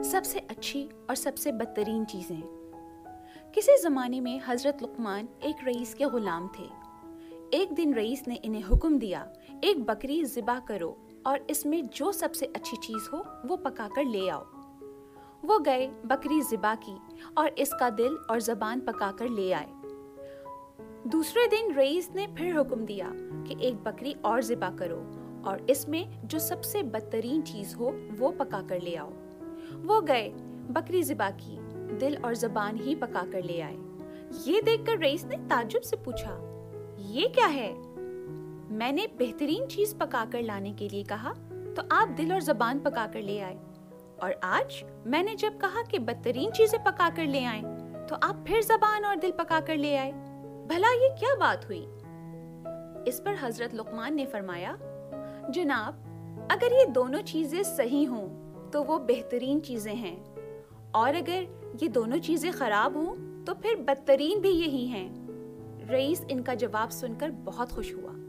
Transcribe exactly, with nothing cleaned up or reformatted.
सबसे अच्छी और सबसे बदतरीन चीज़ें। किसी ज़माने में हज़रत लुक़मान एक रईस के ग़ुलाम थे। एक दिन रईस ने इन्हें हुक्म दिया, एक बकरी ज़िबा करो और इसमें जो सबसे अच्छी चीज़ हो वो पका कर ले आओ। वो गए, बकरी ज़िबा की और इसका दिल और ज़बान पका कर ले आए। दूसरे दिन रईस ने फिर हुक्म दिया कि एक बकरी और ज़िबा करो और इसमें जो सबसे बदतरीन चीज़ हो वो पका कर ले आओ। वो गए, बकरी ज़िबा की, दिल और ज़बान ही पका कर ले आए। ये देखकर रईस ने ताज्जुब से पूछा, ये क्या है? मैंने बेहतरीन चीज़ पका कर लाने के लिए कहा तो आप दिल और ज़बान पका कर ले आए, और आज मैंने जब कहा कि बदतरीन चीज़ें पका कर ले आए तो आप फिर ज़बान और दिल पका कर ले आए। भला ये क्या बात हुई? इस पर हज़रत लुक़मान ने फरमाया, जनाब, अगर ये दोनों चीज़ें सही हों तो वो बेहतरीन चीज़ें हैं, और अगर ये दोनों चीज़ें ख़राब हों तो फिर बदतरीन भी यही हैं। रईस इनका जवाब सुनकर बहुत खुश हुआ।